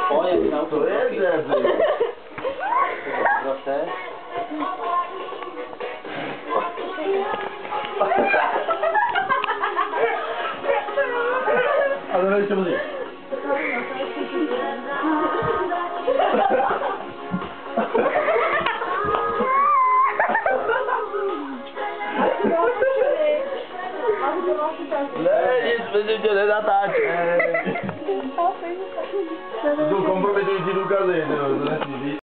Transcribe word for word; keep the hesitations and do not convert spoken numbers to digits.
O, jak na To jest Jerzy. Proszę. Ale no jeszcze będzie. Lecisz, będziecie latać. Tu kompromitujecie Luka, że